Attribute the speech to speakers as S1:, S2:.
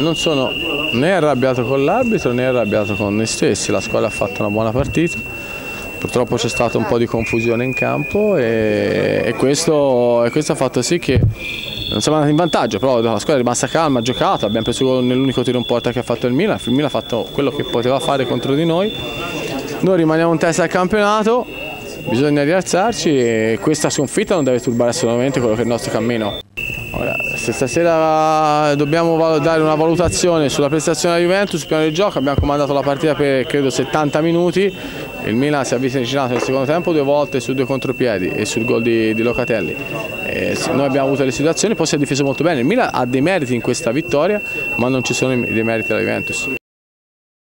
S1: non sono né arrabbiato con l'arbitro né arrabbiato con noi stessi, la squadra ha fatto una buona partita, purtroppo c'è stata un po' di confusione in campo e questo ha fatto sì che non siamo andati in vantaggio, però la squadra è rimasta calma, ha giocato, abbiamo preso gol nell'unico tiro in porta che ha fatto il Milan ha fatto quello che poteva fare contro di noi rimaniamo in testa al campionato, bisogna rialzarci e questa sconfitta non deve turbare assolutamente quello che è il nostro cammino. Ora, se stasera dobbiamo dare una valutazione sulla prestazione della Juventus, sul piano di gioco, abbiamo comandato la partita per credo 70 minuti, il Milan si è avvicinato nel secondo tempo 2 volte su 2 contropiedi e sul gol di Locatelli. Noi abbiamo avuto le situazioni, poi si è difeso molto bene, il Milan ha dei meriti in questa vittoria, ma non ci sono dei meriti della Juventus.